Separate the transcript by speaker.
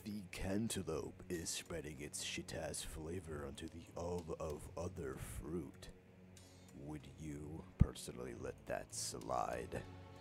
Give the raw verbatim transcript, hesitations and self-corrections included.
Speaker 1: the cantaloupe is spreading its shit-ass flavor onto the all of other fruit, would you personally let that slide?